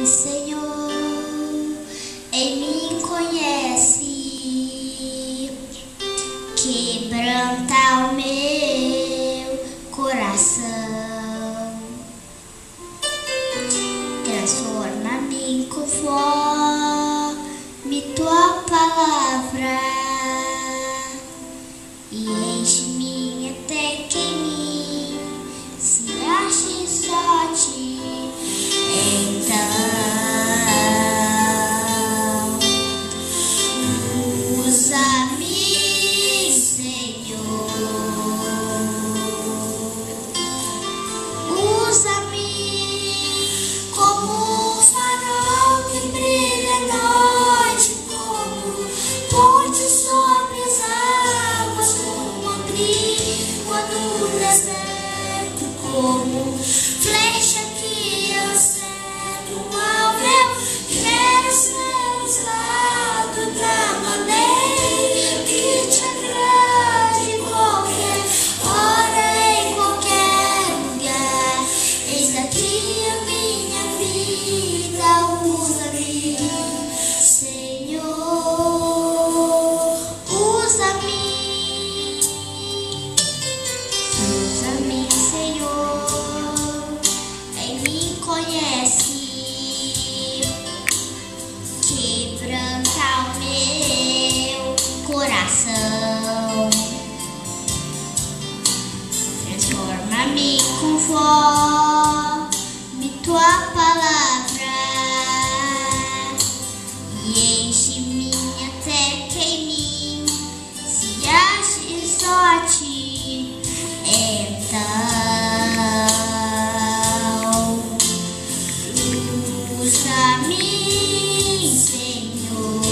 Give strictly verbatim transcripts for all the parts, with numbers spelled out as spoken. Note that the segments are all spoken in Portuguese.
Usa-me, Senhor, em mim conhece, quebranta o meu coração, transforma-me conforme tua palavra e enche-me até que em mim se ache só ti. Então, usa-me, Senhor, usa-me como um farol que brilha à noite, como ponte sobre as águas, como abrigo no deserto, como flecha que eu cego ao meu. Quero ser usado da maneira que te agrade, em qualquer hora, em qualquer lugar. Eis aqui a minha vida, usa-me, Senhor, usa-me, usa-me, Senhor, em mim conhece, quebranta o meu coração, transforma-me conforme tua palavra e enche-me até que em mim se ache só ti. Então, usa-me, Senhor,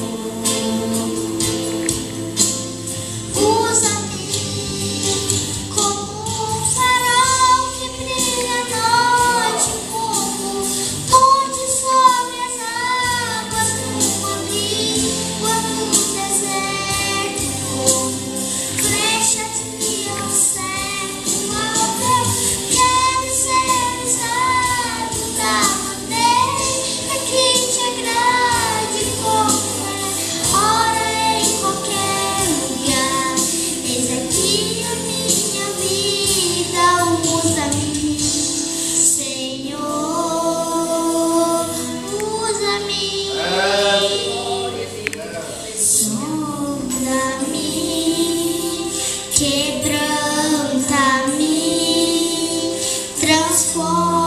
usa-me como um farol que brilha à noite, como ponte sobre as águas, como abrigo no deserto, como flecha que eu cerco ao meu. Quero ser usado da maneira que te agrade, em qualquer hora, em qualquer lugar. Eis aqui a minha vida, usa-me, Senhor, usa-me, sonda-me, quebranta-me, transforma.